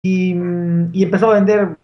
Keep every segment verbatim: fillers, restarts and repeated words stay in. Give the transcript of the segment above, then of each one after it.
y, y empezó a vender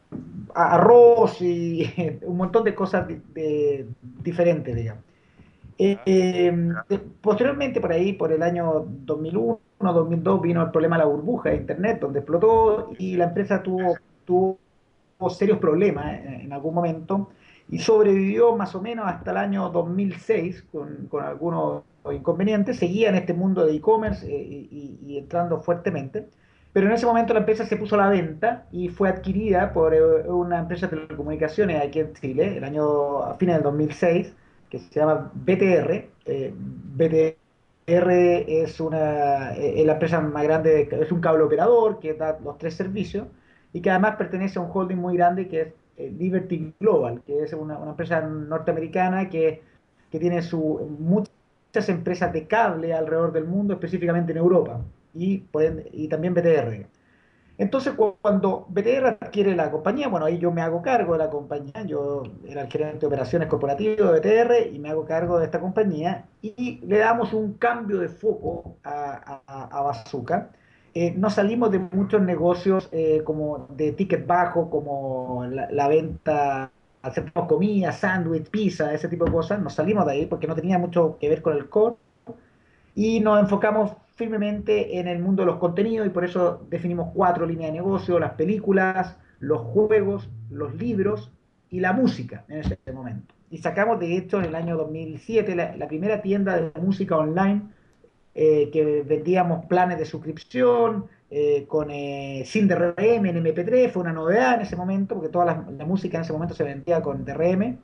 arroz y un montón de cosas de, de, diferentes, digamos. Eh, ¿Ya? eh, posteriormente, por ahí, por el año dos mil uno, dos mil dos, vino el problema de la burbuja de Internet, donde explotó Sí, y sí. la empresa tuvo, tuvo serios problemas en, en algún momento y sobrevivió más o menos hasta el año dos mil seis con, con algunos inconvenientes. Seguía en este mundo de e-commerce eh, y, y, entrando fuertemente. Pero en ese momento la empresa se puso a la venta y fue adquirida por eh, una empresa de telecomunicaciones aquí en Chile, el año a fines del dos mil seis, que se llama B T R. Eh, B T R es, una, eh, es la empresa más grande, de- es un cable operador que da los tres servicios y que además pertenece a un holding muy grande que es eh, Liberty Global, que es una, una empresa norteamericana que, que tiene su, muchas empresas de cable alrededor del mundo, específicamente en Europa, y, por ende- y también B T R. Entonces, cu- cuando B T R adquiere la compañía, bueno, ahí yo me hago cargo de la compañía, yo era el gerente de operaciones corporativo de B T R y me hago cargo de esta compañía y le damos un cambio de foco a, a, a Bazooka. Eh, no salimos de muchos negocios eh, como de ticket bajo, como la, la venta, hacemos comida, sándwich, pizza, ese tipo de cosas. Nos salimos de ahí porque no tenía mucho que ver con el core y nos enfocamos firmemente en el mundo de los contenidos y por eso definimos cuatro líneas de negocio: las películas, los juegos, los libros y la música en ese momento. Y sacamos, de hecho, en el año dos mil siete la, la primera tienda de música online eh, que vendíamos planes de suscripción eh, con eh, sin D R M en M P tres. Fue una novedad en ese momento porque toda la, la música en ese momento se vendía con D R M.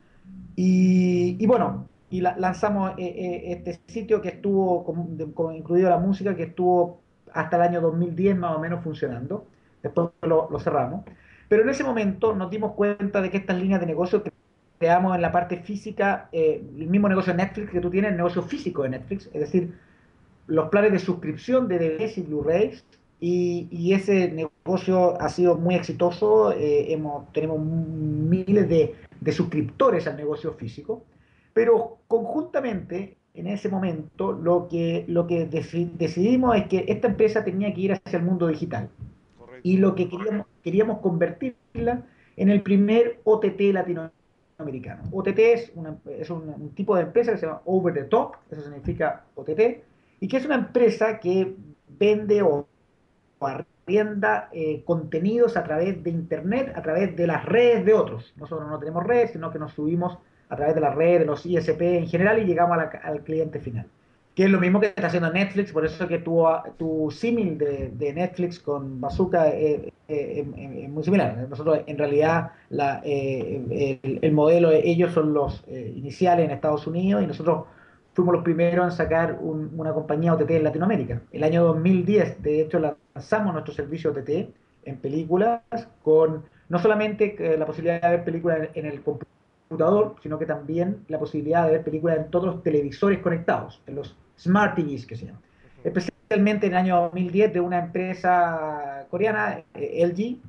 Y, y bueno, y la, lanzamos eh, eh, este sitio que estuvo, con, de, con, incluido la música, que estuvo hasta el año dos mil diez más o menos funcionando. Después lo, lo cerramos. Pero en ese momento nos dimos cuenta de que estas líneas de negocio que creamos en la parte física, eh, el mismo negocio de Netflix que tú tienes, el negocio físico de Netflix, es decir, los planes de suscripción de D V Ds y Blu-rays, y, y, ese negocio ha sido muy exitoso. Eh, hemos, tenemos miles de, de, suscriptores al negocio físico, pero conjuntamente en ese momento lo que, lo que decidimos es que esta empresa tenía que ir hacia el mundo digital y Correcto. lo que queríamos, queríamos convertirla en el primer O T T latinoamericano. O T T es, una, es un, un, tipo de empresa que se llama Over the Top, eso significa O T T, y que es una empresa que vende o, o arrienda eh, contenidos a través de Internet, a través de las redes de otros. Nosotros no tenemos redes, sino que nos subimos a través de las redes, de los I S P en general y llegamos a la, al cliente final. Que es lo mismo que está haciendo Netflix, por eso que tu, tu símil de, de, Netflix con Bazooka es, es, es, muy similar. Nosotros, en realidad, la, eh, el, el, modelo, ellos son los eh, iniciales en Estados Unidos y nosotros fuimos los primeros en sacar un, una compañía O T T en Latinoamérica. El año dos mil diez, de hecho, lanzamos nuestro servicio O T T en películas con no solamente eh, la posibilidad de ver películas en, en el computador, sino que también la posibilidad de ver películas en todos los televisores conectados, en los Smart T Vs que se llaman. Uh -huh. Especialmente en el año dos mil diez de una empresa coreana, eh, L G,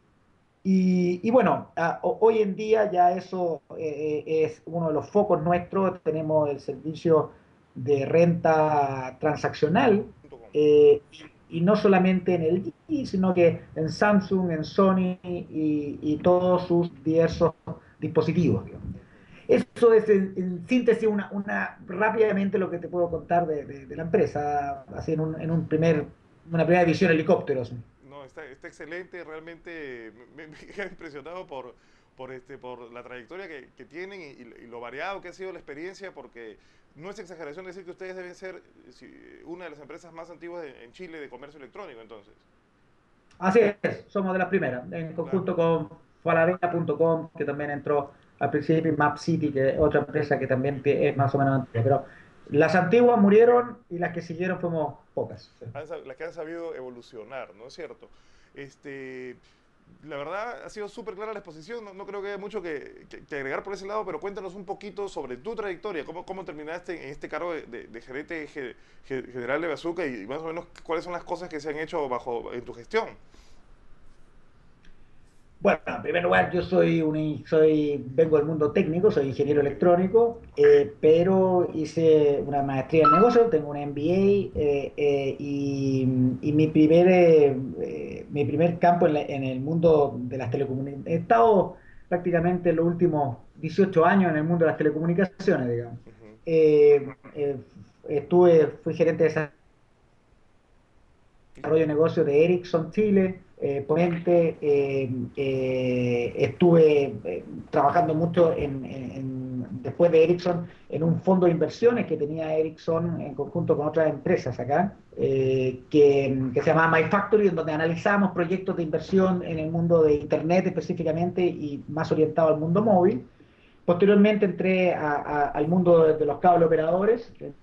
y, y bueno, a, hoy en día ya eso eh, es uno de los focos nuestros. Tenemos el servicio de renta transaccional, eh, y, y, no solamente en el L G, sino que en Samsung, en Sony y, y todos sus diversos dispositivos. Digamos. Uh -huh. Eso es en, en síntesis una, una, rápidamente lo que te puedo contar de, de, de la empresa, así en, un, en un primer, una primera visión helicópteros. No, está, está excelente, realmente me, me quedé impresionado por, por, este, por la trayectoria que, que tienen y, y, lo variado que ha sido la experiencia, porque no es exageración decir que ustedes deben ser si, una de las empresas más antiguas de, en Chile de comercio electrónico, entonces. Así es, somos de las primeras, en Claro. conjunto con Falabella punto com, que también entró al principio, y Map City, que es otra empresa que también es más o menos antigua. Pero las antiguas murieron y las que siguieron fuimos pocas. Sí. Han, las que han sabido evolucionar, ¿no es cierto? Este, la verdad ha sido súper clara la exposición, no, no, creo que haya mucho que, que, que, agregar por ese lado, pero cuéntanos un poquito sobre tu trayectoria, cómo, cómo terminaste en este cargo de, de, de gerente ge, ge, general de Bazooka y más o menos cuáles son las cosas que se han hecho bajo en tu gestión. Bueno, en primer lugar, yo soy un, in- soy, vengo del mundo técnico, soy ingeniero electrónico, eh, pero hice una maestría en negocios, tengo un M B A eh, eh, y, y mi primer, eh, eh, mi primer campo en, la- en el mundo de las telecomunicaciones. He estado prácticamente los últimos dieciocho años en el mundo de las telecomunicaciones, digamos. Ujú. Eh, eh, estuve, fui gerente de desarrollo de negocio de Ericsson Chile, eh, ponente, eh, eh, estuve eh, trabajando mucho en, en- en- después de Ericsson en un fondo de inversiones que tenía Ericsson en conjunto con otras empresas acá, eh, que, que se llama My Factory, en donde analizamos proyectos de inversión en el mundo de Internet específicamente y más orientado al mundo móvil. Posteriormente entré a- a- al mundo de, de los cable operadores, en,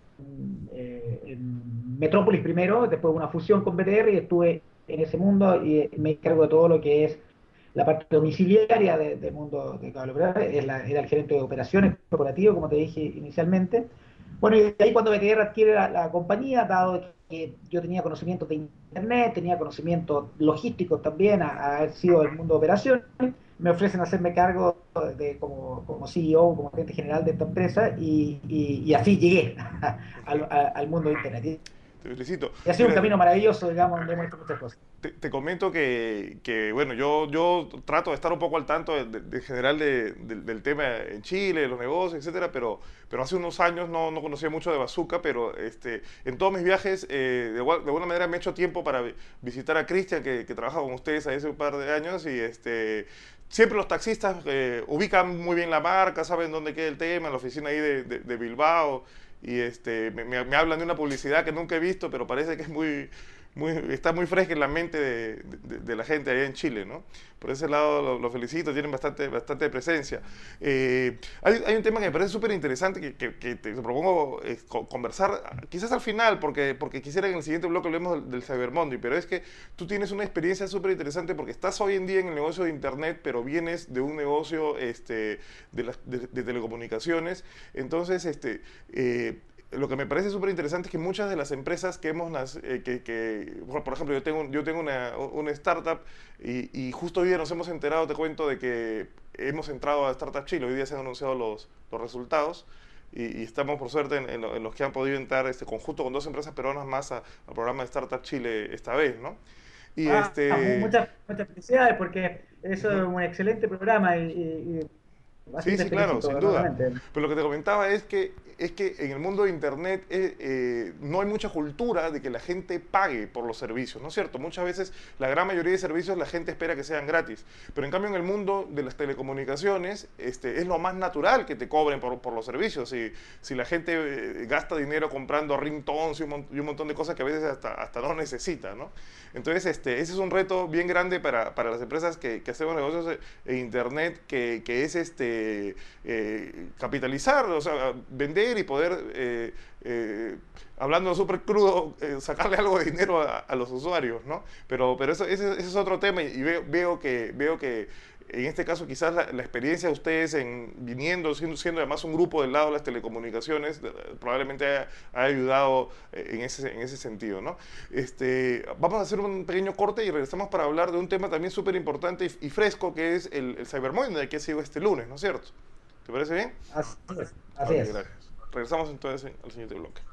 eh, en Metrópolis primero, después una fusión con B T R y estuve en ese mundo y me encargo de todo lo que es la parte domiciliaria de- del mundo de cable operadores. Es la- era el gerente de operaciones corporativo, como te dije inicialmente. Bueno, y de ahí cuando B T R adquiere la, la compañía, dado que yo tenía conocimientos de Internet, tenía conocimientos logísticos también, a, a haber sido el mundo de operaciones, me ofrecen hacerme cargo de, como, como C E O, como gerente general de esta empresa, y, y, y así llegué al, al, mundo de Internet. Te felicito. Y ha sido un Mira, camino maravilloso, digamos, donde hemos hecho muchas cosas. te, te comento que, que, bueno, yo, yo trato de estar un poco al tanto de, de- de general de- de- del tema en Chile, de los negocios, etcétera, pero, pero hace unos años no, no conocía mucho de Bazooka, pero este, en todos mis viajes, eh, de, igual- de alguna manera me he hecho tiempo para vi- visitar a Cristian, que, que trabaja con ustedes hace un par de años, y este, siempre los taxistas eh, ubican muy bien la marca, saben dónde queda el tema, en la oficina ahí de, de- de Bilbao, y este, me, me- me hablan de una publicidad que nunca he visto, pero parece que es muy, muy, está muy fresca en la mente de, de- de la gente allá en Chile, ¿no? Por ese lado lo, lo felicito, tienen bastante, bastante presencia. Eh, hay, hay un tema que me parece súper interesante que, que- que te propongo eh, co- conversar, quizás al final, porque, porque quisiera que en el siguiente bloque hablemos del, del Cyber Monday, pero es que tú tienes una experiencia súper interesante porque estás hoy en día en el negocio de Internet, pero vienes de un negocio este, de, las- de- de telecomunicaciones. Entonces, este, eh, lo que me parece súper interesante es que muchas de las empresas que hemos, nac- eh, que, que, por por ejemplo, yo tengo, yo tengo una, una startup y, y justo hoy día nos hemos enterado, te cuento, de que hemos entrado a Startup Chile, hoy día se han anunciado los, los resultados y, y estamos por suerte en, en lo- en los que han podido entrar este conjunto con dos empresas peruanas más a- al programa de Startup Chile esta vez, ¿no? Y Ah, mu- este... muchas, muchas felicidades porque eso es Ujú. un excelente programa y, y- y así Sí, que te sí, claro, felicito sin duda. enormemente. Pero lo que te comentaba es que, es que en el mundo de Internet eh, eh, no hay mucha cultura de que la gente pague por los servicios, ¿no es cierto? Muchas veces, la gran mayoría de servicios la gente espera que sean gratis. Pero en cambio en el mundo de las telecomunicaciones este, es lo más natural que te cobren por, por los servicios. Si, si la gente eh, gasta dinero comprando ringtones y un, mon- y un montón de cosas que a veces hasta, hasta no necesita, ¿no? Entonces, este, ese es un reto bien grande para, para las empresas que, que hacemos negocios en Internet, que, que es este, eh, capitalizar, o sea, vender y poder, eh, eh, hablando súper crudo, eh, sacarle algo de dinero a, a los usuarios, ¿no? Pero, pero eso, ese, ese es otro tema y veo, veo, que, veo que en este caso quizás la, la experiencia de ustedes en viniendo, siendo, siendo además un grupo del lado de las telecomunicaciones, eh, probablemente haya, haya ayudado eh, en, ese, en ese sentido, ¿no? Este, vamos a hacer un pequeño corte y regresamos para hablar de un tema también súper importante y, y fresco que es el, el Cyber Monday que ha sido este lunes, ¿no es cierto? ¿Te parece bien? Así es, así Ok, es. gracias. Regresamos entonces al siguiente bloque.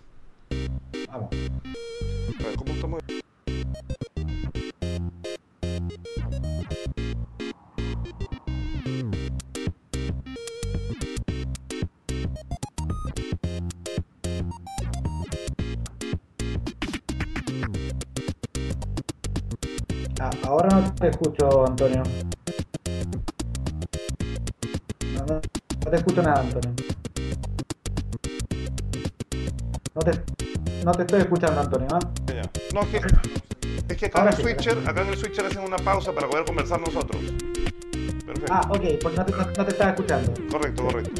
Vamos. A ver, ¿cómo estamos? Ah, ahora no te escucho, Antonio. No, no- no te escucho nada, Antonio. No te, no te estoy escuchando, Antonio. ¿Ah? Ya, ya. No, es que, es que acá en Ahora el sí, ahora switcher, sí. acá en el switcher hacen una pausa para poder conversar nosotros. Ah, Perfecto. ok, pues no te, no, no te estaba escuchando. Correcto, Sí. correcto.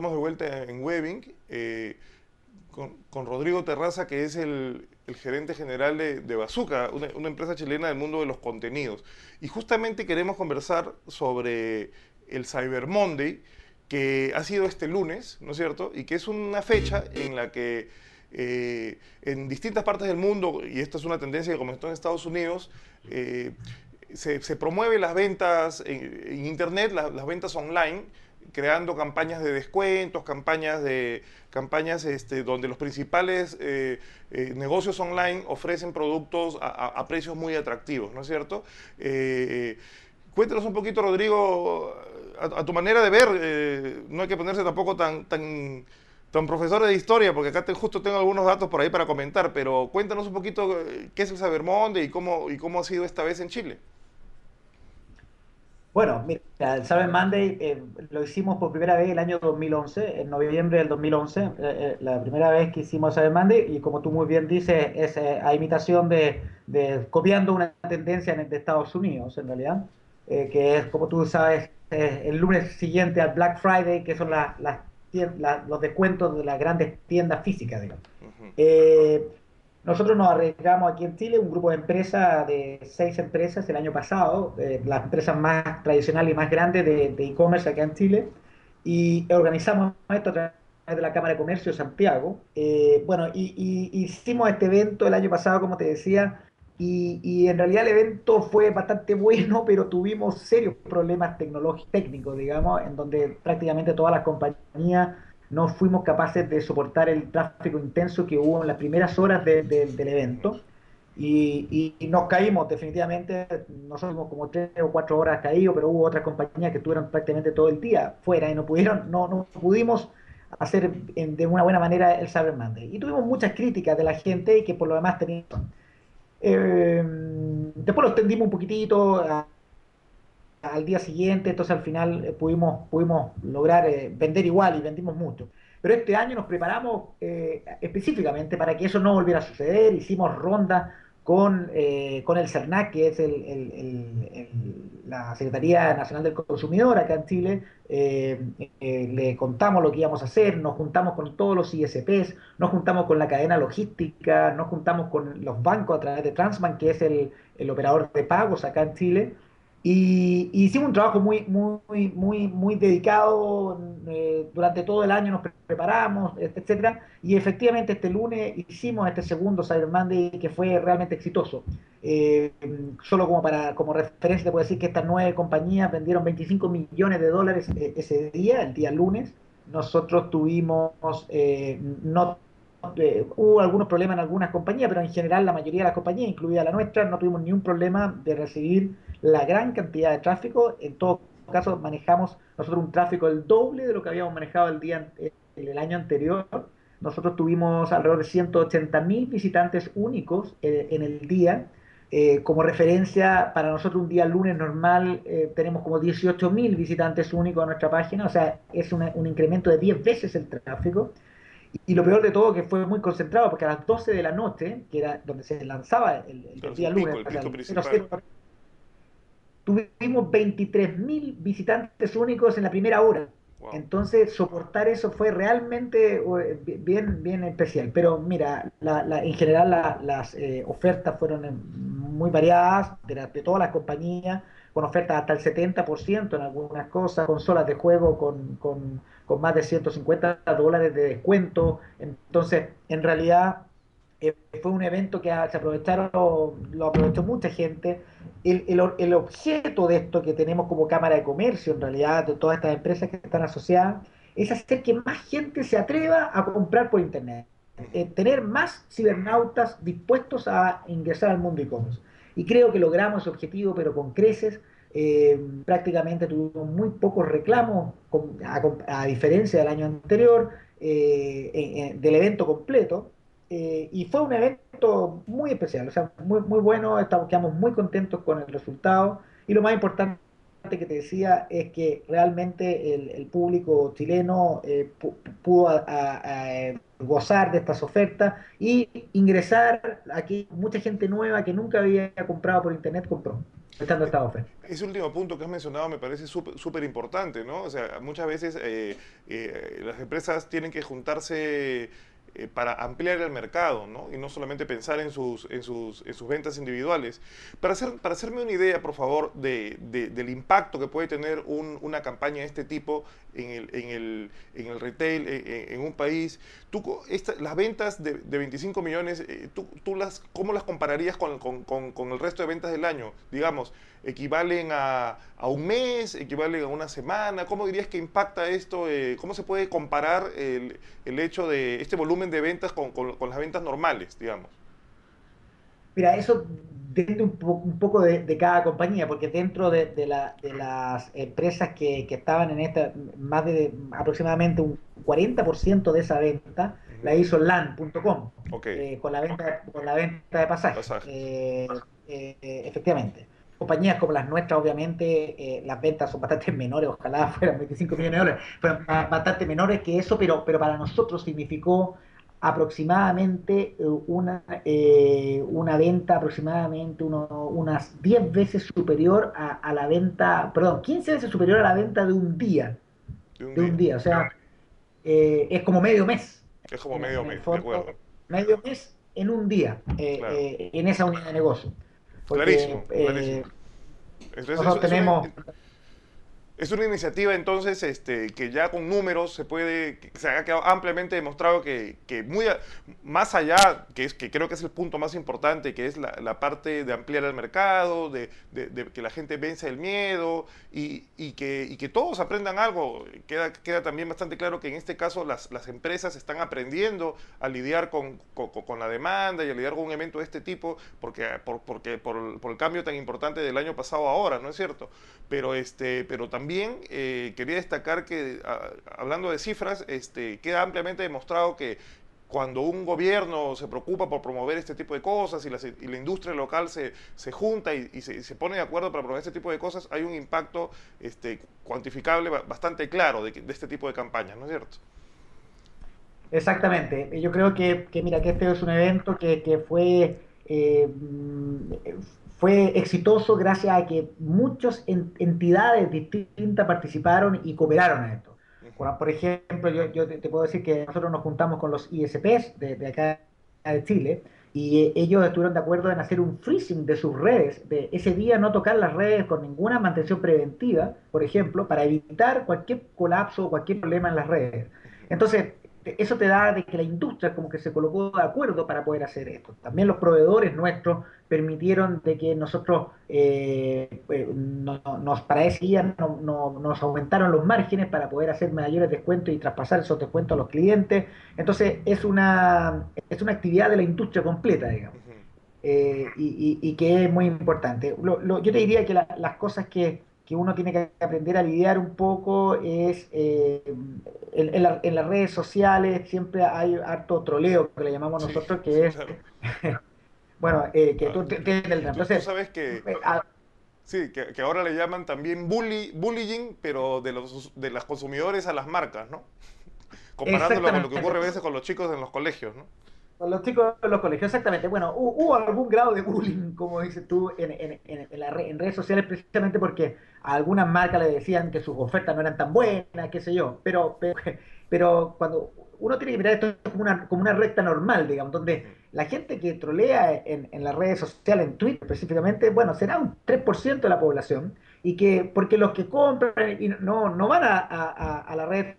estamos de vuelta en Webbing eh, con, con Rodrigo Terraza, que es el, el gerente general de, de Bazooka, una, una empresa chilena del mundo de los contenidos. Y justamente queremos conversar sobre el Cyber Monday, que ha sido este lunes, ¿no es cierto? Y que es una fecha en la que eh, en distintas partes del mundo, y esta es una tendencia que comenzó en Estados Unidos, eh, se, se promueve las ventas en, en Internet, la, las ventas online, creando campañas de descuentos, campañas de campañas este, donde los principales eh, eh, negocios online ofrecen productos a, a, a, precios muy atractivos, ¿no es cierto? Eh, cuéntanos un poquito, Rodrigo, a, a tu manera de ver, eh, no hay que ponerse tampoco tan, tan, tan profesor de historia, porque acá te, justo tengo algunos datos por ahí para comentar, pero cuéntanos un poquito eh, qué es el Cyber Monday y cómo, y cómo ha sido esta vez en Chile. Bueno, mira, el Cyber Monday eh, lo hicimos por primera vez el año dos mil once, en noviembre del dos mil once, eh, eh, la primera vez que hicimos Cyber Monday, y como tú muy bien dices, es eh, a imitación de, de, copiando una tendencia en, de Estados Unidos, en realidad, eh, que es, como tú sabes, eh, el lunes siguiente al Black Friday, que son las, las tien- la- los descuentos de las grandes tiendas físicas, digamos. Uh -huh. Eh, Nosotros nos arriesgamos aquí en Chile, un grupo de empresas, de seis empresas el año pasado, eh, las empresas más tradicionales y más grandes de de e-commerce acá en Chile, y organizamos esto a través de la Cámara de Comercio de Santiago. Eh, bueno, y, y- hicimos este evento el año pasado, como te decía, y, y en realidad el evento fue bastante bueno, pero tuvimos serios problemas tecnológicos, técnicos, digamos, en donde prácticamente todas las compañías no fuimos capaces de soportar el tráfico intenso que hubo en las primeras horas de- de- del evento. Y, y- y nos caímos definitivamente, nosotros tuvimos como tres o cuatro horas caídos, pero hubo otras compañías que estuvieron prácticamente todo el día fuera y no pudieron, no, no pudimos hacer en- de una buena manera el Cyber Monday. Y tuvimos muchas críticas de la gente y que por lo demás tenían. Eh, Después lo extendimos un poquitito a- al día siguiente, entonces al final eh, pudimos, pudimos lograr eh, vender igual y vendimos mucho. Pero este año nos preparamos eh, específicamente para que eso no volviera a suceder, hicimos rondas con, eh, con el CERNAC, que es el, el- el- el- la Secretaría Nacional del Consumidor acá en Chile. Eh, eh, le contamos lo que íbamos a hacer, nos juntamos con todos los I S Ps, nos juntamos con la cadena logística, nos juntamos con los bancos a través de Transbank, que es el, el operador de pagos acá en Chile. Y, y hicimos un trabajo muy, muy, muy, muy dedicado, eh, durante todo el año nos pre- preparamos, et- etcétera, y efectivamente este lunes hicimos este segundo Cyber Monday que fue realmente exitoso. Eh, Solo como, para, como referencia te puedo decir que estas nueve compañías vendieron veinticinco millones de dólares eh, ese día, el día lunes. Nosotros tuvimos, eh, no eh, hubo algunos problemas en algunas compañías, pero en general la mayoría de las compañías, incluida la nuestra, no tuvimos ni un problema de recibir la gran cantidad de tráfico. En todo caso, manejamos nosotros un tráfico el doble de lo que habíamos manejado el, día, el, el año anterior. Nosotros tuvimos alrededor de ciento ochenta mil visitantes únicos eh, en el día. Eh, como referencia, para nosotros un día lunes normal eh, tenemos como dieciocho mil visitantes únicos a nuestra página, o sea, es una, un incremento de diez veces el tráfico. Y lo peor de todo que fue muy concentrado, porque a las doce de la noche, que era donde se lanzaba el, el, Claro, el es día el pico, lunes, el o sea, pico el cero cero, principal. tuvimos veintitrés mil visitantes únicos en la primera hora. Wow. Entonces, soportar eso fue realmente eh, bien, bien especial. Pero mira, la, la, en general la, las eh, ofertas fueron eh, muy variadas de, la, de todas las compañías, con ofertas hasta el setenta por ciento en algunas cosas, consolas de juego con, con, con más de ciento cincuenta dólares de descuento. Entonces, en realidad eh, fue un evento que se aprovecharon, lo aprovechó mucha gente. El, el, el, objeto de esto que tenemos como Cámara de Comercio, en realidad, de todas estas empresas que están asociadas, es hacer que más gente se atreva a comprar por Internet. Uh Eh, -huh. tener más cibernautas dispuestos a ingresar al mundo e-commerce. Y creo que logramos ese objetivo, pero con creces. Eh, prácticamente tuvimos muy pocos reclamos, con, a, a, diferencia del año anterior, eh, eh, del evento completo. Eh, y fue un evento muy especial, o sea, muy, muy bueno, estamos, quedamos muy contentos con el resultado. Y lo más importante que te decía es que realmente el, el público chileno eh, pudo a, a, a gozar de estas ofertas y ingresar aquí. Mucha gente nueva que nunca había comprado por internet compró. aprovechando esta oferta. Ese último punto que has mencionado me parece súper súper importante, ¿no? O sea, muchas veces eh, eh, las empresas tienen que juntarse eh, para ampliar el mercado, ¿no? Y no solamente pensar en sus, en sus, en sus ventas individuales. Para, hacer, para hacerme una idea, por favor, de, de, del impacto que puede tener un, una campaña de este tipo en el, en el, en el retail, en, en un país, tú, esta, las ventas de, de veinticinco millones, eh, tú, tú las, ¿cómo las compararías con, con, con, con el resto de ventas del año? Digamos, ¿equivalen a, a un mes? ¿Equivalen a una semana? ¿Cómo dirías que impacta esto? Eh, ¿Cómo se puede comparar el, el hecho de este volumen de ventas con, con, con las ventas normales, digamos? Mira, eso depende un, po- un poco de, de cada compañía, porque dentro de, de la- de las empresas que, que estaban en esta, más de aproximadamente un cuarenta por ciento de esa venta la Ujú. hizo LAN punto com, Ok, eh, con la venta, con la venta de pasajes. pasajes. Eh, eh, eh, efectivamente. Compañías como las nuestras, obviamente, eh, las ventas son bastante menores, ojalá fueran veinticinco millones de dólares, fueron ba- bastante menores que eso, pero, pero para nosotros significó aproximadamente eh, una, eh, una venta aproximadamente uno- unas diez veces superior a, a la venta, perdón, quince veces superior a la venta de un día, De un de un día. día, o sea, eh, es como medio mes, Es como en, medio en el mes, de fondo, acuerdo. medio mes en un día, eh, Claro. eh, en esa unidad de negocio, porque Clarísimo, eh, clarísimo. Entonces, nosotros eso, eso tenemos. es una iniciativa entonces este, que ya con números se puede, que se ha quedado ampliamente demostrado que, que muy a- más allá, que, es, que creo que es el punto más importante, que es la, la parte de ampliar el mercado, de, de- de que la gente vence el miedo y, y que, y que todos aprendan algo. Queda, queda también bastante claro que en este caso las, las empresas están aprendiendo a lidiar con, con, con la demanda y a lidiar con un evento de este tipo, porque, por, porque por, por el cambio tan importante del año pasado a ahora, ¿no es cierto? Pero, este, pero también eh, quería destacar que, a, hablando de cifras, este, queda ampliamente demostrado que cuando un gobierno se preocupa por promover este tipo de cosas y la, y la industria local se, se junta y, y, se, y, se, pone de acuerdo para promover este tipo de cosas, hay un impacto este, cuantificable bastante claro de, de este tipo de campañas, ¿no es cierto? Exactamente. Yo creo que, que, mira, que este es un evento que, que fue, eh, mm, fue exitoso gracias a que muchas en- entidades distintas participaron y cooperaron en esto. Uh -huh. Por, por ejemplo, yo, yo te, te puedo decir que nosotros nos juntamos con los I S Ps de, de acá de Chile y eh, ellos estuvieron de acuerdo en hacer un freezing de sus redes, de ese día no tocar las redes con ninguna mantención preventiva, por ejemplo, para evitar cualquier colapso o cualquier problema en las redes. Entonces, eso te da de que la industria como que se colocó de acuerdo para poder hacer esto. También los proveedores nuestros permitieron de que nosotros, eh, eh, no, nos, para ese día no, no, nos aumentaron los márgenes para poder hacer mayores descuentos y traspasar esos descuentos a los clientes. Entonces, es una, es una actividad de la industria completa, digamos. Uh -huh. Eh, y, y, y, que es muy importante. Lo, lo, yo te diría que la, las cosas que, que, uno tiene que aprender a lidiar un poco es eh, en, en, la, en, las redes sociales siempre hay harto troleo que le llamamos Sí, nosotros, sí, que es, claro. bueno, eh, que Ah, tú tienes el tú, tú entonces, sabes que eh, a, sí, que, que, ahora le llaman también bully, bullying, pero de los de los consumidores a las marcas, ¿no? Comparándolo con lo que exactamente. ocurre a veces con los chicos en los colegios, ¿no? Con los chicos de los colegios, exactamente. Bueno, hubo, hubo algún grado de bullying, como dices tú, en, en, en, en, la red, en, redes sociales, precisamente porque a algunas marcas le decían que sus ofertas no eran tan buenas, qué sé yo. Pero, pero, pero cuando uno tiene que mirar esto como una, como una recta normal, digamos, Uh donde -huh. la gente que trolea en, en las redes sociales, en Twitter específicamente, bueno, será un tres por ciento de la población, y que, porque los que compran y no, no van a, a, a la red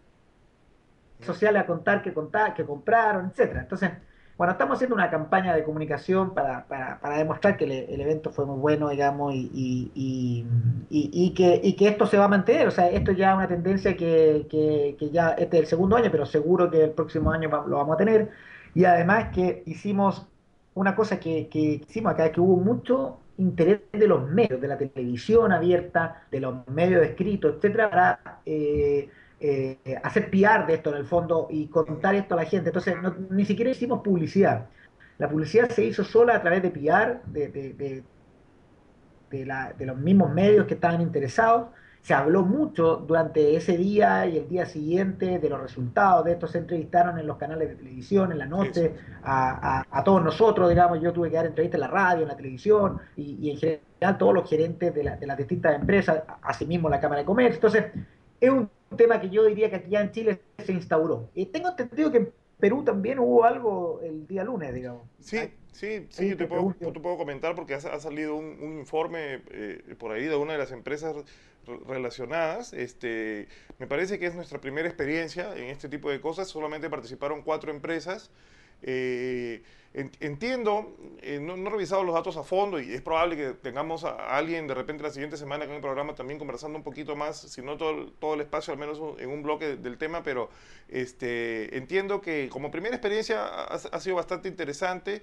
sociales a contar que, contar, que compraron, etcétera. Entonces, bueno, estamos haciendo una campaña de comunicación para, para, para demostrar que el, el, evento fue muy bueno, digamos, y, y, y, y, y que, y que esto se va a mantener. O sea, esto ya es una tendencia que, que, que ya este es el segundo año, pero seguro que el próximo año lo vamos a tener. Y además que hicimos una cosa que, que hicimos acá, que hubo mucho interés de los medios, de la televisión abierta, de los medios escritos, etcétera, para eh, eh, hacer P R de esto en el fondo y Uh -huh. contar esto a la gente. Entonces, no, ni siquiera hicimos publicidad. La publicidad se hizo sola a través de P R, de, de, de, de, la, de los mismos medios que estaban interesados, se habló mucho durante ese día y el día siguiente de los resultados de estos. Se entrevistaron en los canales de televisión, en la Eso. noche, a, a, a todos nosotros, digamos. Yo tuve que dar entrevistas en la radio, en la televisión y, y en general todos los gerentes de, la, de las distintas empresas, asimismo la Cámara de Comercio. Entonces, es un tema que yo diría que aquí ya en Chile se instauró. Y tengo entendido que en Perú también hubo algo el día lunes, digamos. Sí, sí, sí, Ahí yo te te puedo, pregunto. te puedo comentar porque ha, ha salido un, un informe eh, por ahí de una de las empresas re- relacionadas. Este, me parece que es nuestra primera experiencia en este tipo de cosas. Solamente participaron cuatro empresas. Eh, en- entiendo, eh, no, no he revisado los datos a fondo y es probable que tengamos a, a alguien de repente la siguiente semana con el programa también conversando un poquito más, si no todo, el- todo el espacio, al menos un- en un bloque del tema, pero este, entiendo que como primera experiencia ha, ha sido bastante interesante.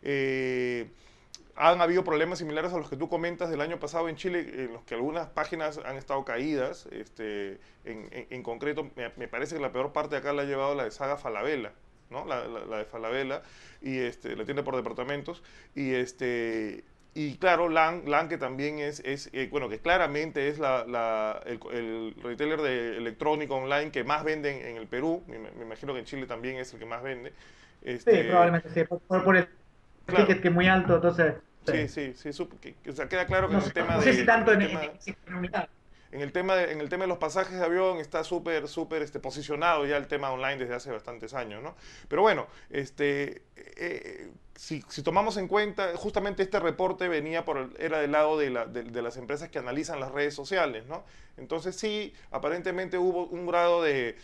Eh, han habido problemas similares a los que tú comentas del año pasado en Chile, en los que algunas páginas han estado caídas. Este, en, en- en concreto, me, me parece que la peor parte de acá la ha llevado la de Saga Falabella, ¿no? La, la- la de Falabella, y este, la tienda por departamentos. Y, este, y claro, LAN, LAN que también es, es eh, bueno, que claramente es la, la- el, el retailer de electrónico online que más vende en, en el Perú. Me, me imagino que en Chile también es el que más vende. Sí, Este, probablemente sí, por, por- por el claro, ticket que es muy alto, entonces, sí. sí, sí, sí, sup- que- que- o sea, queda claro que No en el sé, tema no sé si de, en tanto el en, en, tema en unidad. en el tema de, en el tema de los pasajes de avión está súper, súper este, posicionado ya el tema online desde hace bastantes años, ¿no? Pero bueno, este, eh, si, si tomamos en cuenta, justamente este reporte venía por, el- era del lado de, la- de- de las empresas que analizan las redes sociales, ¿no? Entonces sí, aparentemente hubo un grado de,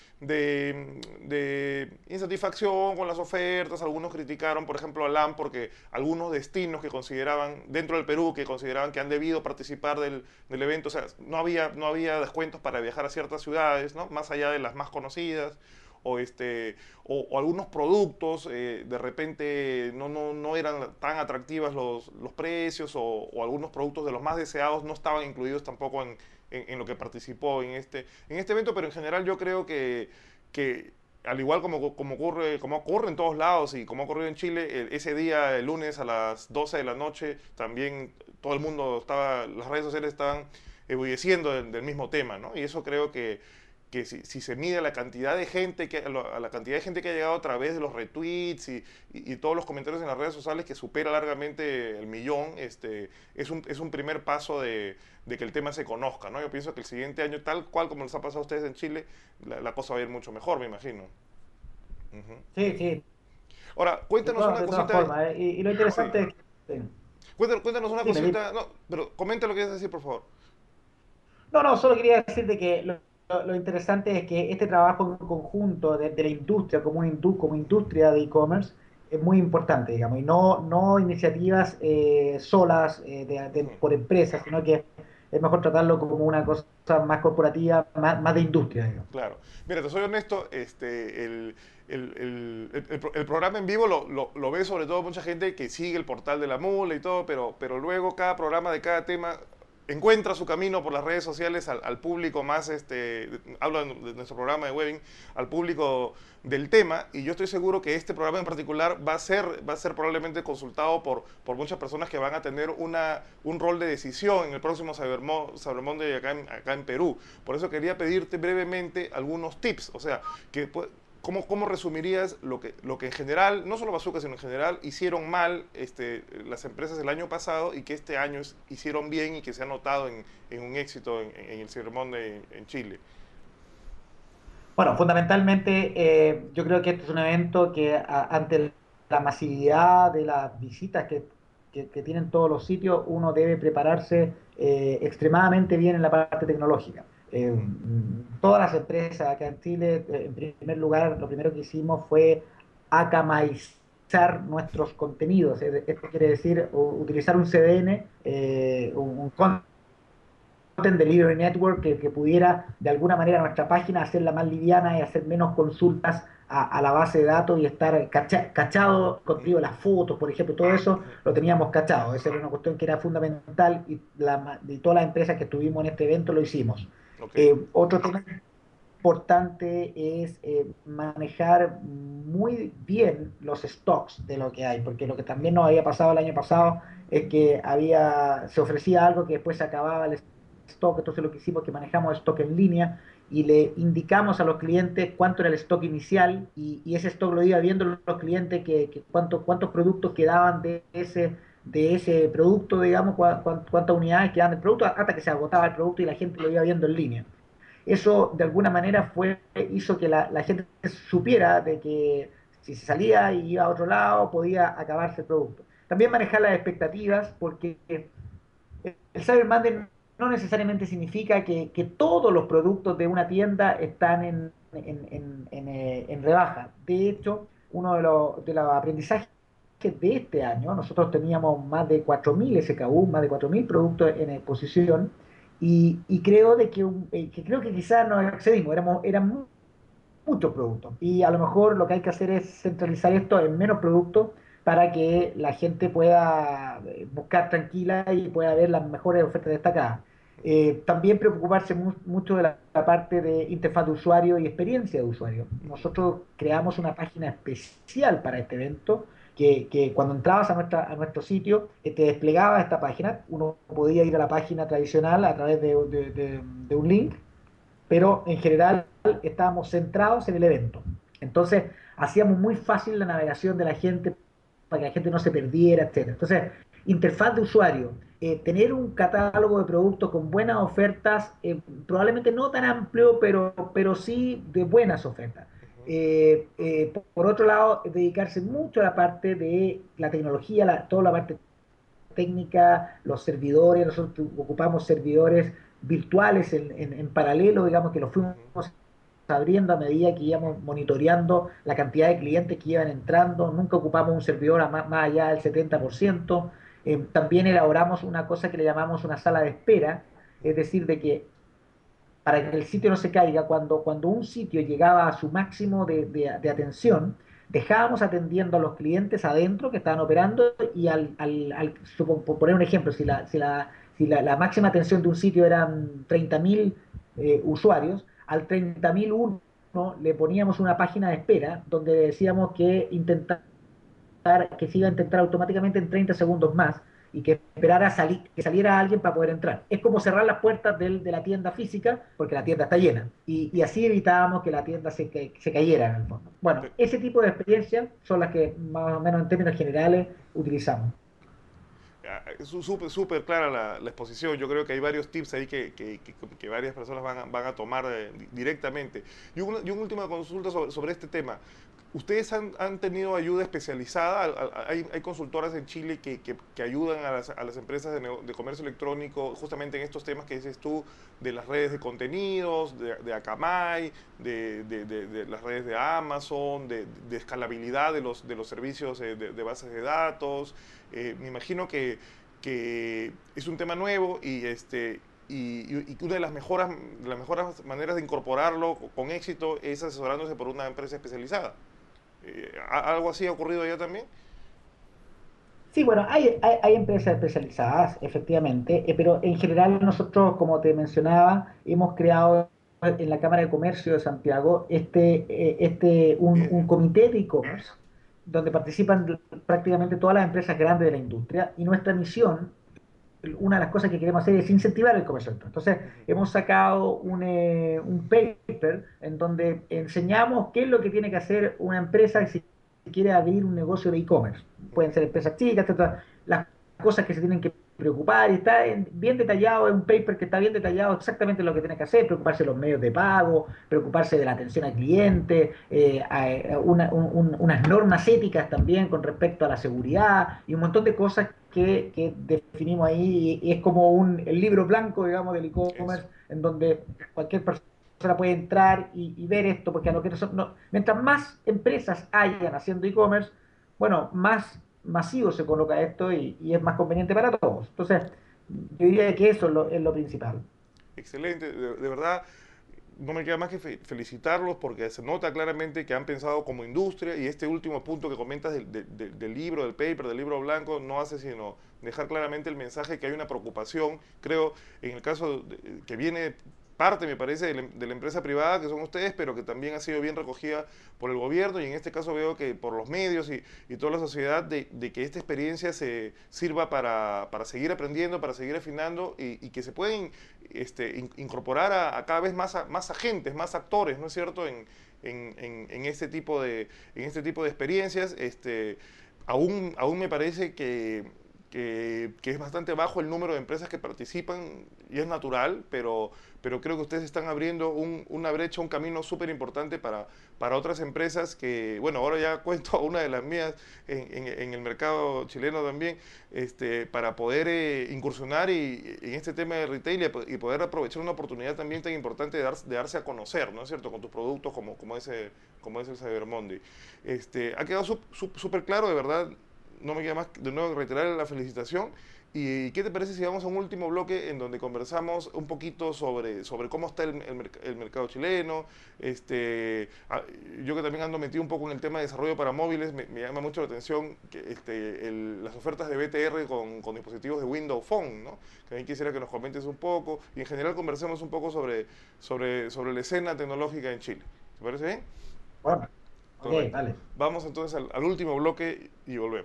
de, de insatisfacción con las ofertas. Algunos criticaron, por ejemplo, a LAM porque algunos destinos que consideraban, dentro del Perú, que consideraban que han debido participar del, del evento, o sea, no había, no había descuentos para viajar a ciertas ciudades, ¿no? Más allá de las más conocidas. O, este, o, o algunos productos, eh, de repente no, no, no eran tan atractivas los, los precios, o, o algunos productos de los más deseados no estaban incluidos tampoco en, en, en lo que participó en este, en este evento. Pero en general yo creo que, que al igual como, como, ocurre, como ocurre en todos lados y como ha ocurrido en Chile, el- ese día, el lunes a las doce de la noche, también todo el mundo estaba, las redes sociales estaban ebulleciendo del, del mismo tema, ¿no? Y eso creo que, que si, si se mide la cantidad de gente que, a la cantidad de gente que ha llegado a través de los retweets y, y, y todos los comentarios en las redes sociales, que supera largamente el millón, este, es, un, es un primer paso de, de que el tema se conozca, ¿no? Yo pienso que el siguiente año, tal cual como les ha pasado a ustedes en Chile, la, la cosa va a ir mucho mejor, me imagino. Ujú. Sí, sí, Ahora, de cuéntanos todas, una de todas cosita. formas. ¿Eh? Y, y, lo Sí. interesante es que... Sí. Cuéntanos, cuéntanos una Dime, dime. cosita. No, pero comenta lo que quieres decir, por favor. No, no, solo quería decirte que lo, lo- lo interesante es que este trabajo en conjunto de, de la industria como, una indu- como industria de e-commerce es muy importante, digamos, y no, no iniciativas eh, solas eh, de- de- Ujú. por empresas, sino que es mejor tratarlo como una cosa más corporativa, más, más de industria, digamos. Claro. Mira, te soy honesto, este, el, el, el- el- el pro- el programa en vivo lo, lo- lo ve sobre todo mucha gente que sigue el portal de la mula y todo, pero, pero luego cada programa de cada tema encuentra su camino por las redes sociales al, al público más, este, hablo de, de nuestro programa de Webbing, al público del tema. Y yo estoy seguro que este programa en particular va a ser, va a ser probablemente consultado por, por muchas personas que van a tener una, un rol de decisión en el próximo Cybermo- Cyber Monday acá en, acá en Perú. Por eso quería pedirte brevemente algunos tips, o sea, que pu- ¿Cómo, ¿Cómo resumirías lo que, lo que en general, no solo Bazooka, sino en general, hicieron mal este, las empresas el año pasado y que este año es- hicieron bien y que se ha notado en, en un éxito en, en el Cyber Monday en, en Chile? Bueno, fundamentalmente eh, yo creo que este es un evento que a- ante la masividad de las visitas que, que- que tienen todos los sitios, uno debe prepararse eh, extremadamente bien en la parte tecnológica. Eh, Ujú. mm, todas las empresas acá en Chile, eh, en primer lugar, lo primero que hicimos fue acamaizar nuestros contenidos. Eh, Esto quiere decir u- utilizar un C D N, eh, un, un Content Delivery Network que, que pudiera de alguna manera nuestra página hacerla más liviana y hacer menos consultas a, a la base de datos y estar cacha, cachado contigo las fotos, por ejemplo, todo eso Ujú. lo teníamos cachado. Esa era una cuestión que era fundamental y, la, y todas las empresas que estuvimos en este evento lo hicimos. Ok. Eh, otro tema importante es eh, manejar muy bien los stocks de lo que hay, porque lo que también nos había pasado el año pasado es que había, se ofrecía algo que después se acababa el stock, entonces lo que hicimos es que manejamos stock en línea y le indicamos a los clientes cuánto era el stock inicial y, y ese stock lo iba viendo los clientes que, que cuánto, cuántos productos quedaban de ese, de ese producto, digamos, cua- cuán- cuántas unidades quedaban del producto, hasta que se agotaba el producto y la gente lo iba viendo en línea. Eso de alguna manera fue, hizo que la, la gente supiera de que si se salía y iba a otro lado podía acabarse el producto. También manejar las expectativas, porque el Cyber Monday no necesariamente significa que, que todos los productos de una tienda están en, en, en, en, eh, en rebaja. De hecho, uno de los, de los aprendizajes de este año, nosotros teníamos más de cuatro mil S K U, más de cuatro mil productos en exposición, y, y creo de que, eh, que creo que quizás nos excedimos, éramos, eran mu- muchos productos. Y a lo mejor lo que hay que hacer es centralizar esto en menos productos para que la gente pueda eh, buscar tranquila y pueda ver las mejores ofertas destacadas. Eh, también preocuparse mu- mucho de la, la parte de interfaz de usuario y experiencia de usuario. Nosotros creamos una página especial para este evento que, que cuando entrabas a, nuestra, a nuestro sitio eh, te desplegaba esta página. Uno podía ir a la página tradicional a través de, de- de- de un link, pero en general estábamos centrados en el evento. Entonces, hacíamos muy fácil la navegación de la gente para que la gente no se perdiera, etcétera. Entonces, interfaz de usuario, eh, tener un catálogo de productos con buenas ofertas, eh, probablemente no tan amplio, pero, pero sí de buenas ofertas. Ujú. Eh, eh, por otro lado, dedicarse mucho a la parte de la tecnología, la, toda la parte técnica, los servidores, nosotros ocupamos servidores virtuales en, en, en paralelo, digamos que los fuimos Ujú. abriendo a medida que íbamos monitoreando la cantidad de clientes que iban entrando, nunca ocupamos un servidor a más, más allá del setenta por ciento. Eh, también elaboramos una cosa que le llamamos una sala de espera, es decir, de que para que el sitio no se caiga, cuando, cuando un sitio llegaba a su máximo de, de, de atención, dejábamos atendiendo a los clientes adentro que estaban operando y al, al, al por poner un ejemplo, si la, si la, si la, la máxima atención de un sitio eran treinta mil eh, usuarios, al treinta mil uno le poníamos una página de espera donde decíamos que intentar que se iba a intentar automáticamente en treinta segundos más y que esperara salir, que saliera alguien para poder entrar. Es como cerrar las puertas del, de la tienda física porque la tienda está llena. Y, y así evitábamos que la tienda se, que, se cayera en el fondo. Bueno, Te- ese tipo de experiencias son las que más o menos en términos generales utilizamos. ah, Es su- súper súper clara la, la exposición. Yo creo que hay varios tips ahí que, que- que- que varias personas van a, van a tomar eh, di- directamente. Y, una, y una última consulta sobre, sobre este tema. ¿Ustedes han, han tenido ayuda especializada? Al- al- Hay, hay consultoras en Chile que, que- que ayudan a las, a las empresas de, nego- de comercio electrónico justamente en estos temas que dices tú, de las redes de contenidos, de, de Akamai, de, de- de- de las redes de Amazon, de, de escalabilidad de los, de los servicios eh, de, de bases de datos. Eh, me imagino que, que es un tema nuevo y, este, y, y una de las, mejoras, de las mejores maneras de incorporarlo con éxito es asesorándose por una empresa especializada. Eh, ¿Algo así ha ocurrido allá también? Sí, bueno, hay, hay, hay empresas especializadas, efectivamente, eh, pero en general nosotros, como te mencionaba, hemos creado en la Cámara de Comercio de Santiago este, eh, este, un, un Bien. comité de e-commerce donde participan prácticamente todas las empresas grandes de la industria y nuestra misión, una de las cosas que queremos hacer es incentivar el comercio electrónico. Entonces, Ujú. hemos sacado un, eh, un paper en donde enseñamos qué es lo que tiene que hacer una empresa si quiere abrir un negocio de e-commerce. Pueden ser empresas chicas, etcétera, las cosas que se tienen que preocupar y está en- bien detallado, es un paper que está bien detallado exactamente lo que tiene que hacer, preocuparse de los medios de pago, preocuparse de la atención al cliente, eh, a- a una- un- un- unas normas éticas también con respecto a la seguridad y un montón de cosas que, que definimos ahí y, y es como un, el libro blanco, digamos, del Eso. e-commerce en donde cualquier persona puede entrar y, y ver esto, porque a lo que nosotros, no, mientras más empresas hayan haciendo e-commerce, bueno, más masivo se coloca esto y, y es más conveniente para todos. Entonces, yo diría que eso es lo, es lo principal. Excelente. De, de verdad, no me queda más que fe- felicitarlos porque se nota claramente que han pensado como industria y este último punto que comentas del, del- del- del libro, del paper, del libro blanco, no hace sino dejar claramente el mensaje que hay una preocupación, creo, en el caso de- que viene parte, me parece, de la, de la empresa privada que son ustedes, pero que también ha sido bien recogida por el gobierno y en este caso veo que por los medios y, y toda la sociedad de, de que esta experiencia se sirva para, para seguir aprendiendo, para seguir afinando y, y que se pueden este, in, incorporar a, a, cada vez más, a, más agentes, más actores, ¿no es cierto?, en, en, en, en, este, tipo de, en este tipo de experiencias. Este, aún, aún me parece que que, que es bastante bajo el número de empresas que participan y es natural, pero, pero creo que ustedes están abriendo un, una brecha, un camino súper importante para, para otras empresas que, bueno, ahora ya cuento una de las mías en, en, en el mercado chileno también, este, para poder eh, incursionar y, en este tema de retail y, y poder aprovechar una oportunidad también tan importante de, dar, de darse a conocer, ¿no es cierto?, con tus productos como, como, ese, como es el Cyber Monday. Este, ha quedado súper claro, de verdad. No me queda más de nuevo reiterar la felicitación. ¿Y qué te parece si vamos a un último bloque en donde conversamos un poquito sobre, sobre cómo está el, el, el mercado chileno? Este, yo que también ando metido un poco en el tema de desarrollo para móviles, me, me llama mucho la atención que, este, el, las ofertas de B T R con, con dispositivos de Windows Phone, ¿no? También quisiera que nos comentes un poco y en general conversemos un poco sobre, sobre, sobre la escena tecnológica en Chile. ¿Te parece bien? Bueno, ok, Correcto. vale. Vamos entonces al, al último bloque y volvemos.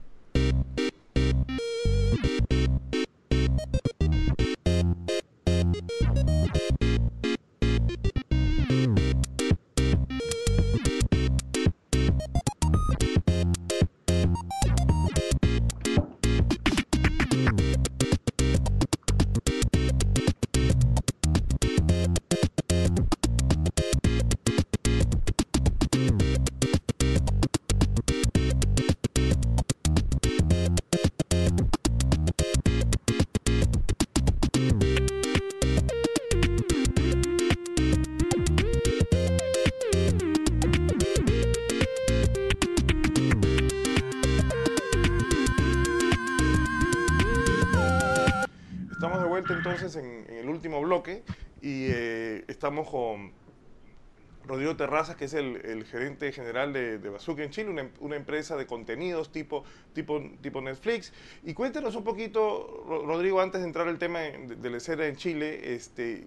Estamos de vuelta entonces en, en el último bloque y eh, estamos con Rodrigo Terrazas, que es el, el gerente general de, de Bazooka en Chile, una, una empresa de contenidos tipo, tipo, tipo Netflix. Y cuéntanos un poquito, Rodrigo, antes de entrar al tema de, de la escena en Chile, este,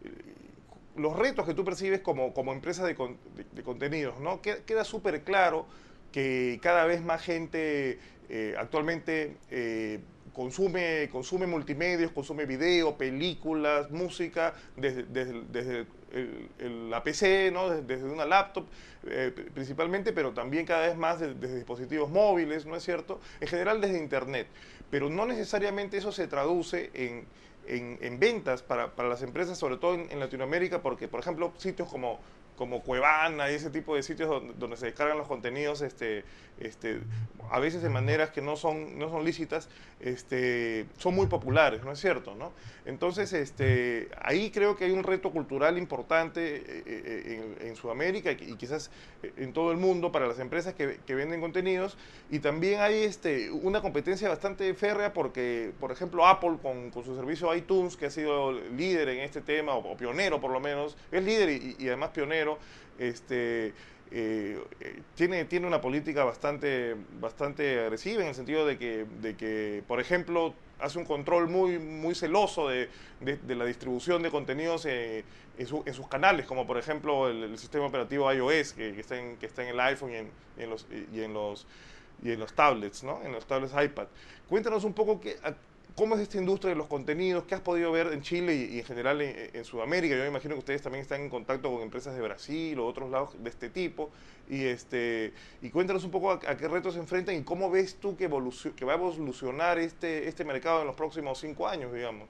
los retos que tú percibes como, como empresa de, de, de contenidos, ¿no? Queda, queda súper claro que cada vez más gente eh, actualmente eh, consume, consume multimedios, consume video, películas, música, desde, desde, desde el, el, la P C, ¿no? desde, desde una laptop eh, principalmente, pero también cada vez más desde, desde dispositivos móviles, ¿no es cierto? En general desde Internet, pero no necesariamente eso se traduce en, en, en ventas para, para las empresas, sobre todo en, en Latinoamérica, porque, por ejemplo, sitios como como Cuevana y ese tipo de sitios donde, donde se descargan los contenidos, este, este, a veces de maneras que no son, no son lícitas, este, son muy populares, ¿no es cierto?, ¿no? Entonces, este, ahí creo que hay un reto cultural importante eh, eh, en, en Sudamérica y, y quizás en todo el mundo para las empresas que, que venden contenidos, y también hay este, una competencia bastante férrea porque, por ejemplo, Apple con, con su servicio iTunes, que ha sido líder en este tema, o, o pionero por lo menos, es líder y, y además pionero. Este, eh, tiene, tiene una política bastante, bastante agresiva en el sentido de que, de que, por ejemplo, hace un control muy, muy celoso de, de, de la distribución de contenidos eh, en, su, en, sus canales, como por ejemplo el, el sistema operativo iOS, que, que, está en, que está en el iPhone y en, y en los, y en los, y en los tablets, ¿no? En los tablets iPad. Cuéntanos un poco que, ¿cómo es esta industria de los contenidos? ¿Qué has podido ver en Chile y, y en general en, en, Sudamérica? Yo me imagino que ustedes también están en contacto con empresas de Brasil o otros lados de este tipo. Y, este, y cuéntanos un poco a, a qué retos se enfrentan y cómo ves tú que, que va a evolucionar este, este mercado en los próximos cinco años, digamos.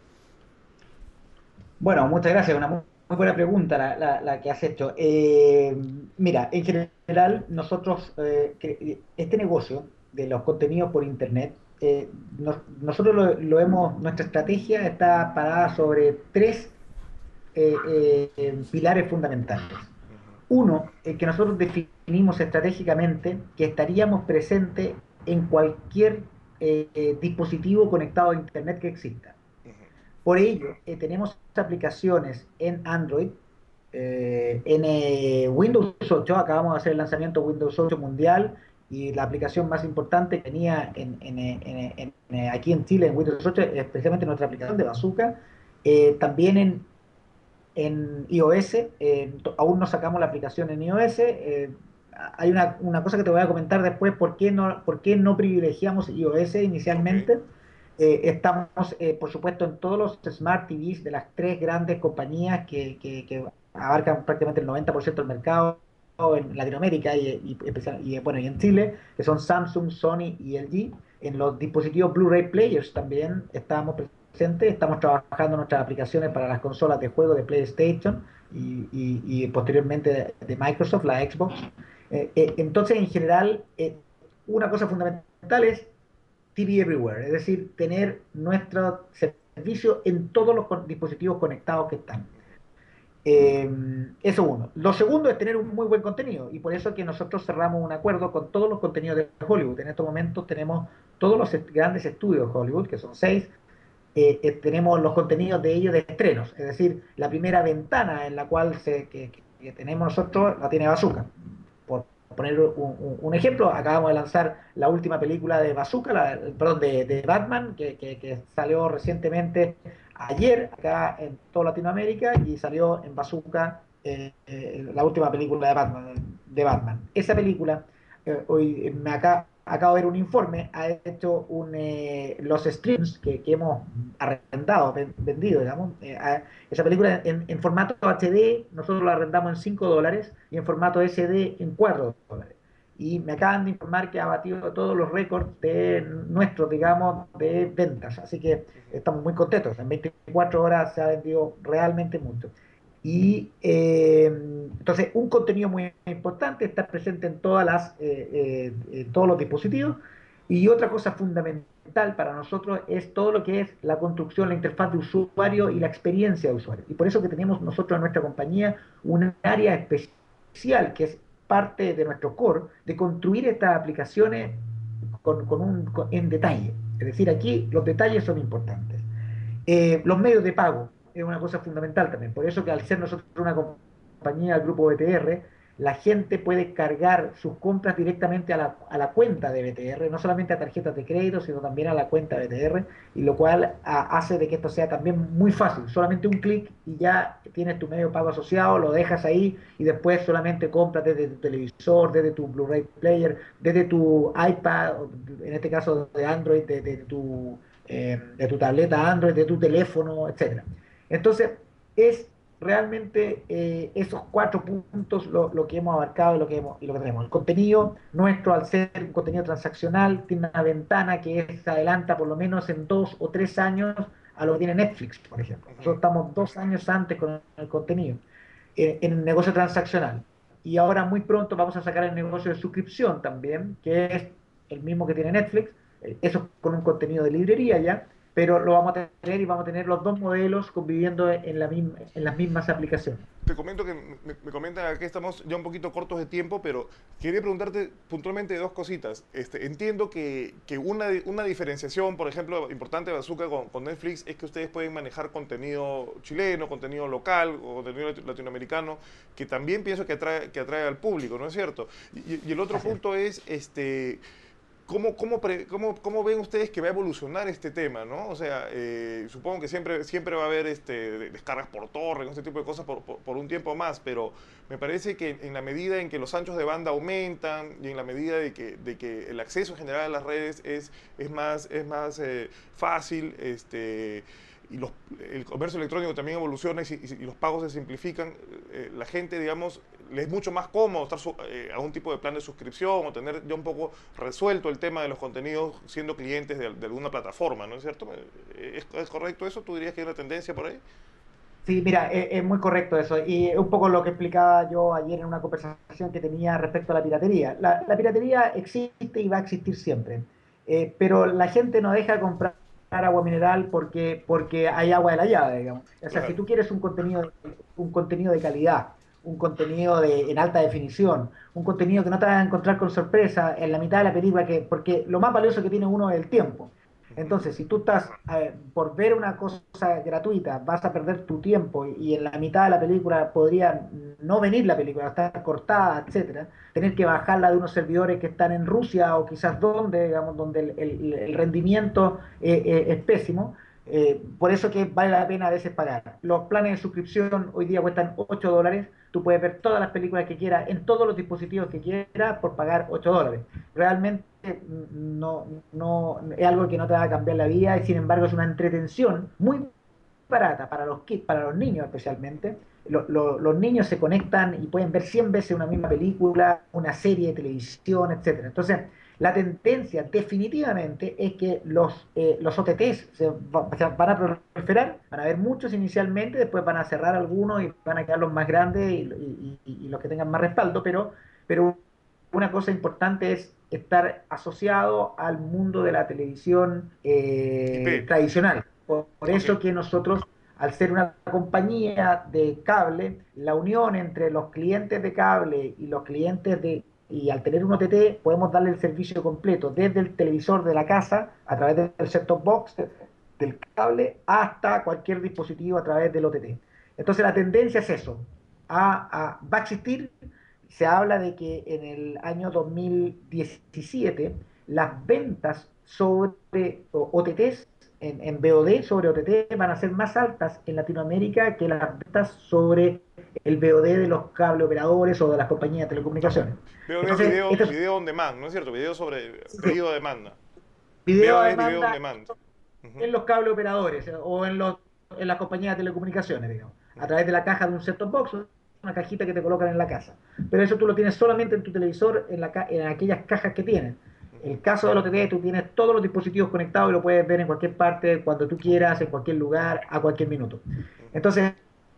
Bueno, muchas gracias. Una muy, muy buena pregunta la, la, la que has hecho. Eh, mira, en general, nosotros, eh, que- este negocio de los contenidos por Internet, eh, nos- nosotros lo, lo hemos, nuestra estrategia está parada sobre tres eh, eh, pilares fundamentales. Uno, el que nosotros definimos estratégicamente que estaríamos presentes en cualquier eh, eh, dispositivo conectado a Internet que exista. Por ello, eh, tenemos aplicaciones en Android, eh, en eh, Windows ocho, acabamos de hacer el lanzamiento Windows ocho mundial y la aplicación más importante que tenía en, en, en, en, aquí en Chile en Windows ocho es precisamente nuestra aplicación de Bazooka. Eh, también en en iOS, eh, aún no sacamos la aplicación en iOS. Eh, hay una, una, cosa que te voy a comentar después, por qué no, por qué no privilegiamos iOS Ok, inicialmente. Eh, estamos, eh, por supuesto, en todos los Smart T Vs de las tres grandes compañías que, que, que abarcan prácticamente el noventa por ciento del mercado en Latinoamérica y, y, y, bueno, y en Chile, que son Samsung, Sony y L G. En los dispositivos Blu-ray players también estamos presentes, estamos trabajando nuestras aplicaciones para las consolas de juego de PlayStation y, y, y posteriormente de, de, Microsoft, la Xbox. Eh, eh, entonces, en general, eh, una cosa fundamental es T V Everywhere, es decir, tener nuestro servicio en todos los dispositivos conectados que están. Eh, eso uno. Lo segundo es tener un muy buen contenido y por eso que nosotros cerramos un acuerdo con todos los contenidos de Hollywood. En estos momentos tenemos todos los est grandes estudios de Hollywood, que son seis, eh, eh, tenemos los contenidos de ellos de estrenos, es decir, la primera ventana en la cual se, que, que tenemos nosotros la tiene Bazooka. Por poner un, un, un, ejemplo, acabamos de lanzar la última película de Bazooka, la, perdón, de, de Batman, que, que, que, salió recientemente ayer acá en toda Latinoamérica y salió en Bazooka eh, eh, la última película de Batman. De Batman. Esa película, eh, hoy me acá acabo de ver un informe, ha hecho un, eh, los streams que, que, hemos arrendado, vendido, digamos. Eh, a, esa película en, en, formato H D, nosotros la arrendamos en cinco dólares y en formato S D en cuatro dólares. Y me acaban de informar que ha batido todos los récords de nuestros, digamos, de ventas. Así que uh -huh. estamos muy contentos. En veinticuatro horas se ha vendido realmente mucho. Y eh, entonces un contenido muy importante está presente en todas las, eh, eh, en todos los dispositivos. Y otra cosa fundamental para nosotros es todo lo que es la construcción, la interfaz de usuario y la experiencia de usuario. Y por eso que tenemos nosotros en nuestra compañía un área especial que es parte de nuestro core, de construir estas aplicaciones con, con un, con, en detalle. Es decir, aquí los detalles son importantes. Eh, los medios de pago es una cosa fundamental también. Por eso que al ser nosotros una compañía del grupo B T R, la gente puede cargar sus compras directamente a la, a la cuenta de B T R, no solamente a tarjetas de crédito, sino también a la cuenta de B T R, y lo cual a, hace de que esto sea también muy fácil. Solamente un clic y ya tienes tu medio de pago asociado, lo dejas ahí y después solamente compras desde tu televisor, desde tu Blu-ray player, desde tu iPad, en este caso de Android, de, de tu eh, de tu tableta Android, de tu teléfono, etcétera. Entonces, es realmente eh, esos cuatro puntos lo, lo, que hemos abarcado y lo que, hemos, y lo que tenemos. El contenido nuestro, al ser un contenido transaccional, tiene una ventana que se adelanta por lo menos en dos o tres años a lo que tiene Netflix, por ejemplo. Uh -huh. Nosotros estamos dos años antes con el contenido en, en el negocio transaccional. Y ahora muy pronto vamos a sacar el negocio de suscripción también, que es el mismo que tiene Netflix, eso con un contenido de librería ya, pero lo vamos a tener y vamos a tener los dos modelos conviviendo en, la misma, en las mismas aplicaciones. Te comento que me, me comentan que estamos ya un poquito cortos de tiempo, pero quería preguntarte puntualmente dos cositas. Este, entiendo que, que una, una diferenciación, por ejemplo, importante de Bazooka con, con Netflix es que ustedes pueden manejar contenido chileno, contenido local o contenido latinoamericano, que también pienso que atrae, que atrae al público, ¿no es cierto? Y, y el otro Así punto es, este, ¿Cómo, cómo, pre, cómo, ¿Cómo ven ustedes que va a evolucionar este tema, ¿no? O sea, eh, supongo que siempre, siempre va a haber este, descargas por torre, este tipo de cosas por, por, por un tiempo más, pero me parece que en la medida en que los anchos de banda aumentan y en la medida de que, de que el acceso en general a las redes es, es más, es más eh, fácil, este, y los, el comercio electrónico también evoluciona y, y, y los pagos se simplifican, eh, la gente, digamos, le es mucho más cómodo estar su, eh, a un tipo de plan de suscripción o tener ya un poco resuelto el tema de los contenidos siendo clientes de, de alguna plataforma, ¿no es cierto? ¿Es, ¿Es correcto eso? ¿Tú dirías que hay una tendencia por ahí? Sí, mira, es, es, muy correcto eso. Y es un poco lo que explicaba yo ayer en una conversación que tenía respecto a la piratería. La, la piratería existe y va a existir siempre. Eh, pero la gente no deja de comprar agua mineral porque, porque hay agua de la llave, digamos. O sea, si Claro. tú quieres un contenido, un contenido de calidad, un contenido de, en alta definición, un contenido que no te vas a encontrar con sorpresa en la mitad de la película, que, porque lo más valioso que tiene uno es el tiempo. Uh -huh. Entonces, si tú estás, eh, por ver una cosa gratuita, vas a perder tu tiempo y, y en la mitad de la película podría no venir la película, estar cortada, etcétera, tener que bajarla de unos servidores que están en Rusia o quizás donde, digamos, donde el, el, el rendimiento eh, eh, es pésimo, Eh, por eso que vale la pena a veces pagar. Los planes de suscripción hoy día cuestan ocho dólares. Tú puedes ver todas las películas que quieras en todos los dispositivos que quieras por pagar ocho dólares. Realmente mm, no, no es algo que no te va a cambiar la vida y sin embargo es una entretención muy barata para los kids, para los niños especialmente. Lo- lo- los niños se conectan y pueden ver cien veces una misma película, una serie de televisión, etcétera. Entonces, la tendencia definitivamente es que los, eh, los O T Ts se, va- se van a proliferar, van a haber muchos inicialmente, después van a cerrar algunos y van a quedar los más grandes y, y- y- y los que tengan más respaldo, pero, pero una cosa importante es estar asociado al mundo de la televisión I eh, P. tradicional. Por, por Ok. eso que nosotros, al ser una compañía de cable, la unión entre los clientes de cable y los clientes de... Y al tener un O T T podemos darle el servicio completo, desde el televisor de la casa, a través del set-top box, del cable, hasta cualquier dispositivo a través del O T T. Entonces la tendencia es eso. A, a, va a existir, se habla de que en el año dos mil diecisiete las ventas sobre O T Ts en, en V O D sobre O T T van a ser más altas en Latinoamérica que las ventas sobre el V O D de los cable operadores o de las compañías de Claro. telecomunicaciones. V O D es Entonces, video, este es video on demand, ¿no es cierto? Video sobre sí, sí, pedido de demanda. video a V O D es video on demanda demand. Ujú, en los cable operadores eh, o en, los, en las compañías de telecomunicaciones, digamos, a ujú, través de la caja de un set-top box, una cajita que te colocan en la casa. Pero eso tú lo tienes solamente en tu televisor, en, la, en aquellas cajas que tienes. ujú. El caso de los O T T, tú tienes todos los dispositivos conectados y lo puedes ver en cualquier parte, cuando tú Ok. quieras, en cualquier lugar, a cualquier minuto. Ujú. Entonces,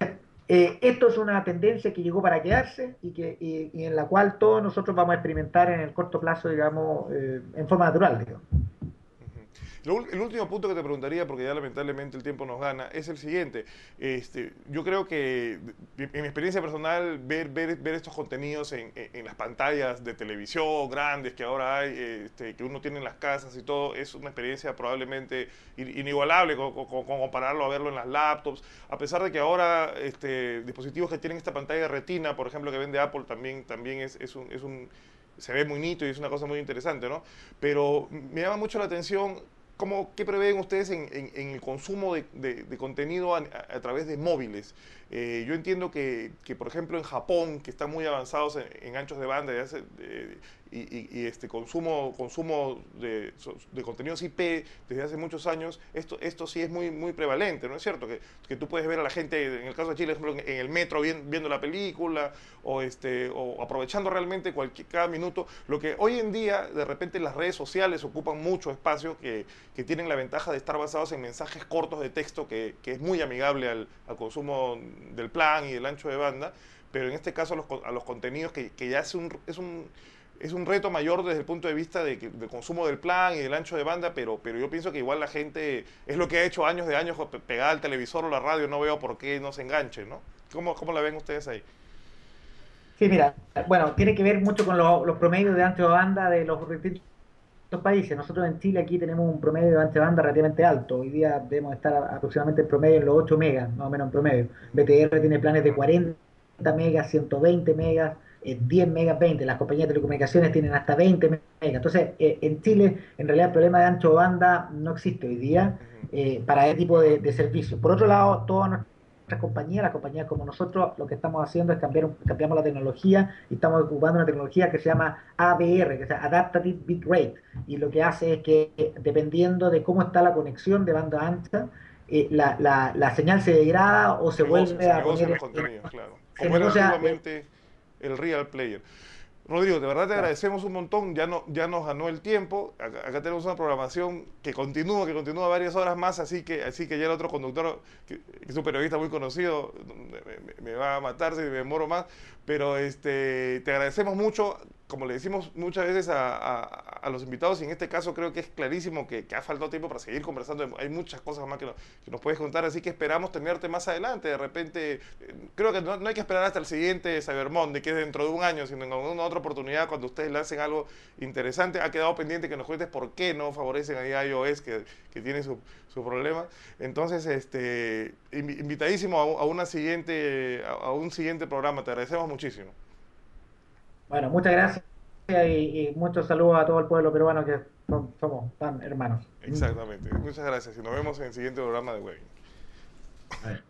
eh, esto es una tendencia que llegó para quedarse y, que, y, y en la cual todos nosotros vamos a experimentar en el corto plazo, digamos, eh, en forma natural, digamos. Ujú. Lo ul- el último punto que te preguntaría, porque ya lamentablemente el tiempo nos gana, es el siguiente. Este, yo creo que, de- en mi experiencia personal, ver, ver, ver estos contenidos en, en- en las pantallas de televisión grandes que ahora hay, este, que uno tiene en las casas y todo, es una experiencia probablemente in- inigualable con, con- con compararlo a verlo en las laptops. A pesar de que ahora este, dispositivos que tienen esta pantalla de retina, por ejemplo, que vende Apple, también, también es, es un, es un se ve muy nítido y es una cosa muy interesante, ¿no? Pero me llama mucho la atención cómo, qué prevén ustedes en, en- en el consumo de, de- de contenido a, a- a través de móviles. Eh, yo entiendo que, que, por ejemplo, en Japón, que están muy avanzados en, en anchos de banda y, hace- de- y- y- y, este consumo, consumo de, so- de contenidos I P desde hace muchos años, esto, esto sí es muy, muy prevalente, ¿no es cierto? Que, que tú puedes ver a la gente, en el caso de Chile, por ejemplo, en el metro viendo, viendo la película o, este, o aprovechando realmente cualquier, cada minuto. Lo que hoy en día, de repente, las redes sociales ocupan mucho espacio, que, que tienen la ventaja de estar basados en mensajes cortos de texto, que, que es muy amigable al, al, consumo del plan y del ancho de banda, pero en este caso a los, a los contenidos que, que ya es un, es un es un reto mayor desde el punto de vista de que, del consumo del plan y del ancho de banda, pero, pero yo pienso que igual la gente es lo que ha hecho años de años pegada al televisor o la radio, no veo por qué no se enganche, ¿no? ¿Cómo, cómo la ven ustedes ahí? Sí, mira, bueno, tiene que ver mucho con lo- los promedios de ancho de banda de los distintos países. Nosotros en Chile aquí tenemos un promedio de ancho de banda relativamente alto. Hoy día debemos estar a- aproximadamente en promedio en los ocho megas, más o menos en promedio. B T R tiene planes de cuarenta megas, ciento veinte megas, eh, diez megas, veinte. Las compañías de telecomunicaciones tienen hasta veinte megas. Entonces, eh, en Chile, en realidad, el problema de ancho de banda no existe hoy día eh, para ese tipo de, de servicios. Por otro lado, todas nuestras compañías, las compañías como nosotros, lo que estamos haciendo es cambiar, un- cambiamos la tecnología y estamos ocupando una tecnología que se llama A B R, que es Adaptative Bitrate, y lo que hace es que eh, dependiendo de cómo está la conexión de banda ancha, eh, la, la, la señal se degrada o se Negocia, vuelve se a negocian poner los en, en- contenidos, claro. se Como era negocia eh, antiguamente el Real Player. Rodrigo, de verdad te claro. agradecemos un montón, ya, no, ya nos ganó el tiempo, acá, acá tenemos una programación que continúa, que continúa varias horas más, así que, así que ya el otro conductor, que, que es un periodista muy conocido, me, me- me va a matar si me demoro más, pero este, te agradecemos mucho, como le decimos muchas veces a, a- a los invitados, y en este caso creo que es clarísimo que, que ha faltado tiempo para seguir conversando, hay muchas cosas más que, no- que nos puedes contar, así que esperamos tenerte más adelante, de repente, eh, creo que no, no hay que esperar hasta el siguiente Cyber Monday, que es dentro de un año, sino en alguna otra oportunidad cuando ustedes le hacen algo interesante. Ha quedado pendiente que nos cuentes por qué no favorecen a iOS, que, que tiene su, su problema. Entonces, este, invi- invitadísimo a, a una siguiente, a, a un siguiente programa. Te agradecemos muchísimo. Bueno, muchas gracias y, y muchos saludos a todo el pueblo peruano que son- somos tan hermanos. Mm. Exactamente. Muchas gracias y nos vemos en el siguiente programa de Webin. A ver.